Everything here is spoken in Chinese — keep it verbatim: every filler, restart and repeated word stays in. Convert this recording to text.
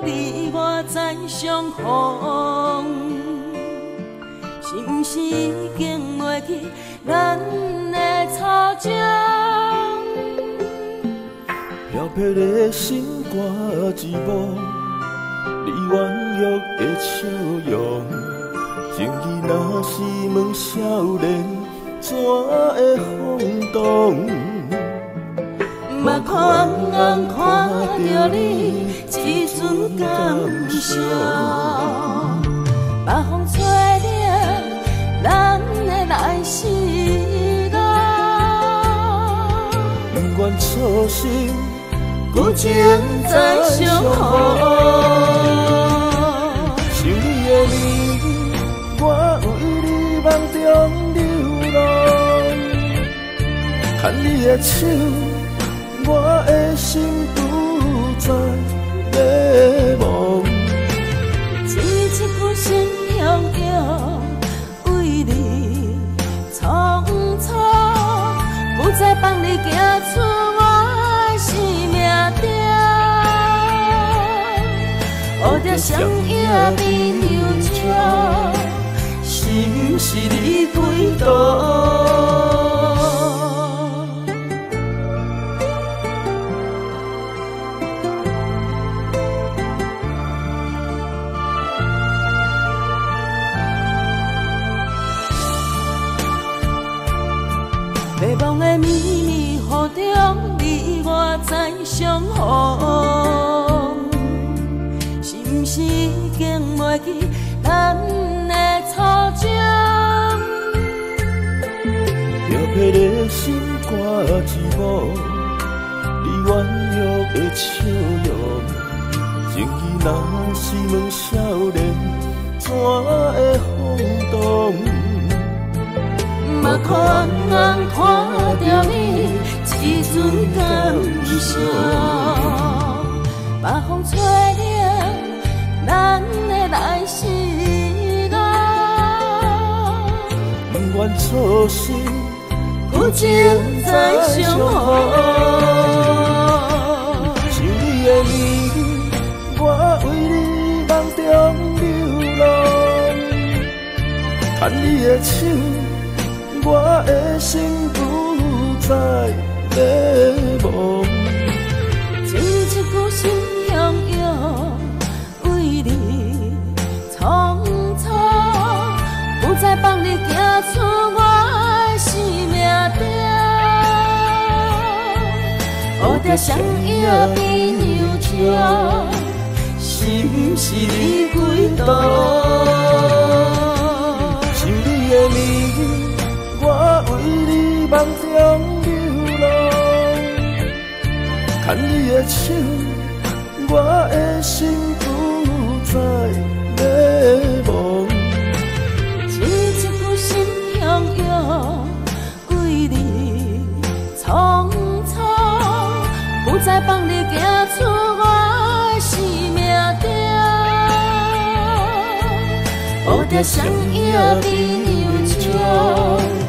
你我再相逢，是毋是已经袂记咱的初情？ 飘泊的心歌一幕，你婉约的笑容，情意若是问少年，怎会轰动？ 目眶红看着你一阵感伤，北风吹了咱的来时路， 不愿错心， 有情再相逢。 想你的面，我为你梦中流浪，牵你的手，我的心不再迷茫。 一一句心向阳，为你匆匆，不再帮你行出我的生命中。学着双影变流潮，是毋是你归途？迷茫的迷迷糊中，你我再相逢，是毋是已经袂记咱的初情？ 飘泊的心歌一幕，你婉约的笑容，情意若是问少年，怎会轰动？ 目眶红看着你一阵感伤，北风吹了咱的来时路， 不愿错心， 有情再相逢。 想你的面，我为你梦中流浪，牵你的手，我的心不再迷茫。 一一句心向阳，为你匆匆，不再帮你行出我的生命中。学着双影变流潮，是毋是你归途？ 想你的面，我为你梦中流浪，牵你的手，我的心不再迷茫。 一一句心向阳，为你匆匆，不再帮你行出我的生命中。学着双影变流潮。